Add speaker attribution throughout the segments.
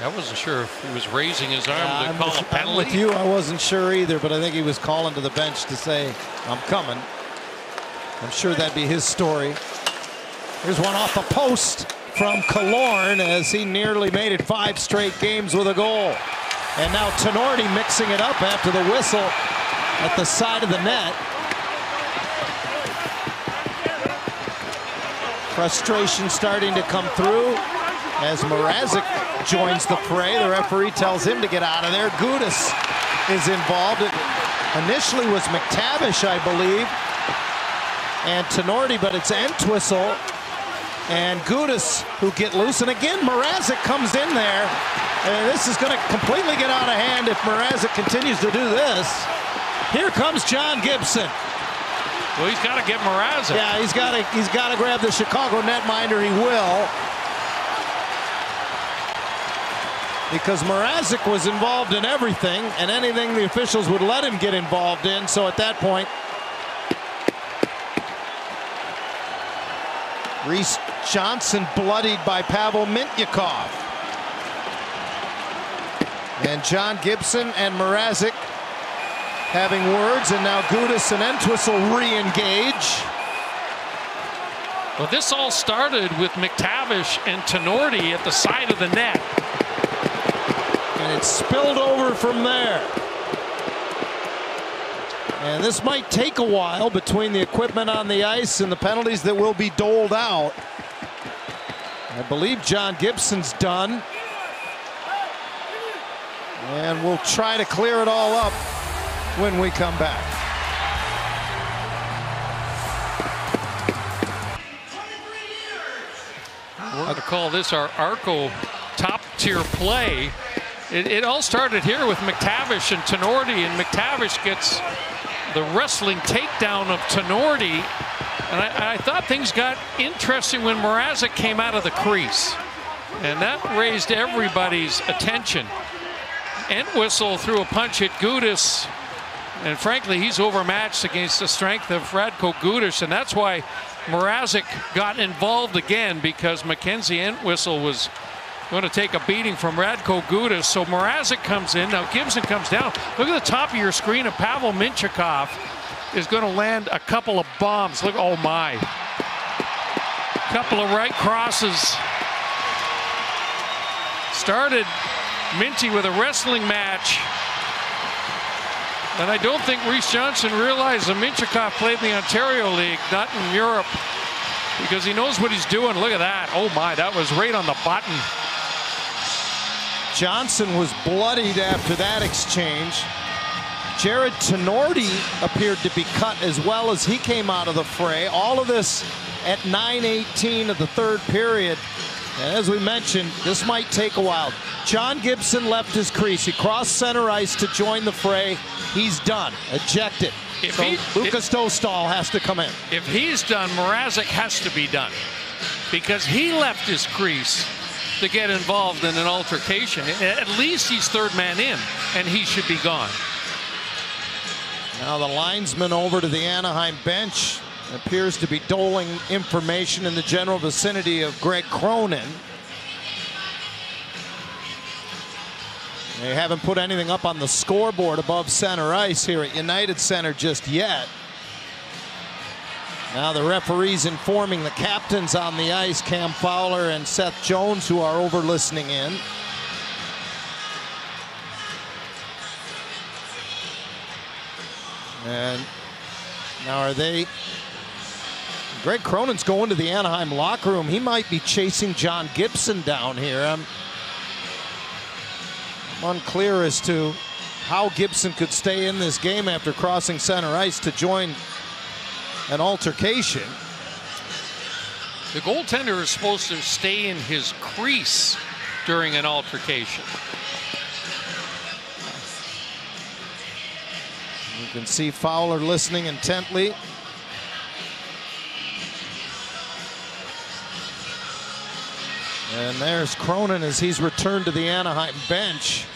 Speaker 1: I wasn't sure if he was raising his arm to call a penalty.
Speaker 2: I'm with you. I wasn't sure either, but I think he was calling to the bench to say, I'm coming. I'm sure that'd be his story. Here's one off the post from Killorn as he nearly made it 5 straight games with a goal. And now Tenorti mixing it up after the whistle at the side of the net. Frustration starting to come through as Mrazek joins the fray. The referee tells him to get out of there. Gudas is involved. It initially was McTavish, I believe, and Tenorti, but it's Entwistle and Gudas who get loose. And again, Mrazek comes in there. And this is going to completely get out of hand if Mrazek continues to do this. Here comes John Gibson.
Speaker 1: Well, he's got to get Mrazek.
Speaker 2: Yeah, he's got to grab the Chicago netminder. He will, because Mrazek was involved in everything and anything the officials would let him get involved in. So at that point, Reese Johnson bloodied by Pavel Mintyukov. And John Gibson and Mrazek having words, and now Gudas and Entwistle re-engage.
Speaker 1: Well, this all started with McTavish and Tenorti at the side of the net.
Speaker 2: And it spilled over from there. And this might take a while between the equipment on the ice and the penalties that will be doled out. I believe John Gibson's done. And we'll try to clear it all up when we come back.
Speaker 1: We're going to call this our Arco top-tier play. It all started here with McTavish and Tenorti, and McTavish gets the wrestling takedown of Tenorti. And I thought things got interesting when Mrazek came out of the crease. And that raised everybody's attention. Entwistle threw a punch at Gudas, and frankly, he's overmatched against the strength of Radko Gudas, and that's why Mrazek got involved again, because Mackenzie Entwistle was going to take a beating from Radko Gudas. So Mrazek comes in. Now Gibson comes down. Look at the top of your screen. Pavel Mintyukov is going to land a couple of bombs. Look, oh my. Couple of right crosses. Started Minty with a wrestling match. And I don't think Reese Johnson realized that Mintyukov played in the Ontario League, not in Europe, because he knows what he's doing. Look at that. Oh my, that was right on the button.
Speaker 2: Johnson was bloodied after that exchange. Jared Tenorti appeared to be cut as well as he came out of the fray. All of this at 9:18 of the third period. And as we mentioned, this might take a while. John Gibson left his crease. He crossed center ice to join the fray. He's done. Ejected. So Lucas Dostal has to come in.
Speaker 1: If he's done, Mrazek has to be done, because he left his crease to get involved in an altercation. At least he's third man in, and he should be gone.
Speaker 2: Now the linesman over to the Anaheim bench appears to be doling information in the general vicinity of Greg Cronin. They haven't put anything up on the scoreboard above center ice here at United Center just yet. Now the referees informing the captains on the ice, Cam Fowler and Seth Jones, who are over listening in. And now are they... Greg Cronin's going to the Anaheim locker room. He might be chasing John Gibson down here. I'm unclear as to how Gibson could stay in this game after crossing center ice to join an altercation.
Speaker 1: The goaltender is supposed to stay in his crease during an altercation.
Speaker 2: You can see Fowler listening intently. And there's Cronin as he's returned to the Anaheim bench.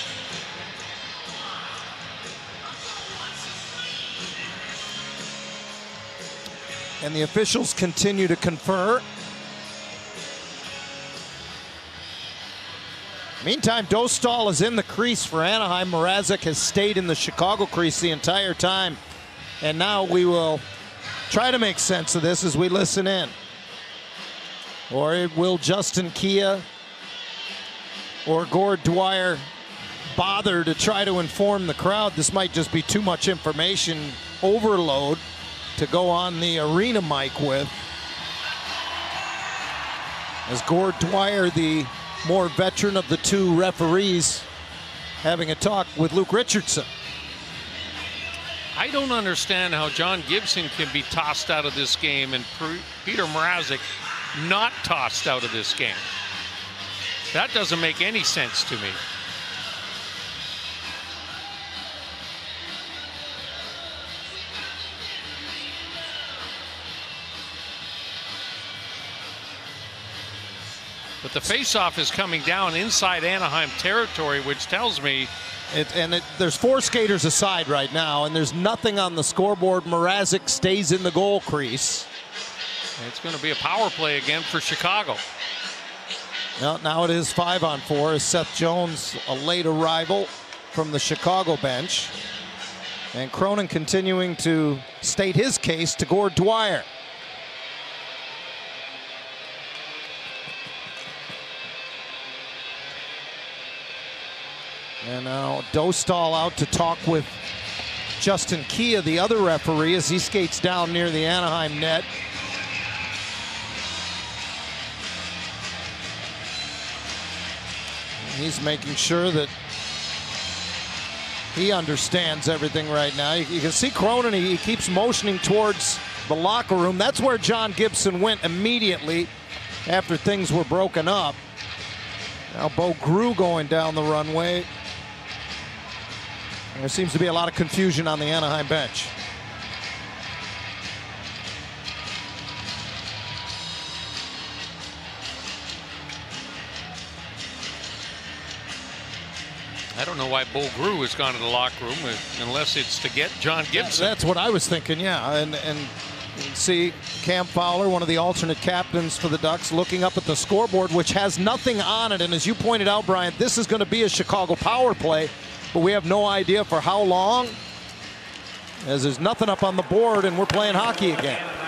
Speaker 2: And the officials continue to confer. Meantime, Dostal is in the crease for Anaheim. Mrazek has stayed in the Chicago crease the entire time. And now we will try to make sense of this as we listen in. Or will Justin Kia or Gord Dwyer bother to try to inform the crowd? This might just be too much information overload to go on the arena mic with. As Gord Dwyer, the more veteran of the two referees, having a talk with Luke Richardson.
Speaker 1: I don't understand how John Gibson can be tossed out of this game and Petr Mrazek not tossed out of this game. That doesn't make any sense to me. But the faceoff is coming down inside Anaheim territory, which tells me
Speaker 2: there's 4 skaters aside right now, and there's nothing on the scoreboard. Mrazek stays in the goal crease.
Speaker 1: It's going to be a power play again for Chicago.
Speaker 2: Now it is 5-on-4 as Seth Jones, a late arrival from the Chicago bench. And Cronin continuing to state his case to Gord Dwyer. And now Dostal out to talk with Justin Kia, the other referee, as he skates down near the Anaheim net. He's making sure that he understands everything right now. You can see Cronin, he keeps motioning towards the locker room. That's where John Gibson went immediately after things were broken up. Now Bo Grew going down the runway. There seems to be a lot of confusion on the Anaheim bench.
Speaker 1: I don't know why Bo Grew has gone to the locker room unless it's to get John Gibson.
Speaker 2: That's what I was thinking, yeah. And see Cam Fowler, one of the alternate captains for the Ducks, looking up at the scoreboard, which has nothing on it. And as you pointed out, Brian, this is going to be a Chicago power play, but we have no idea for how long, as there's nothing up on the board and we're playing hockey again.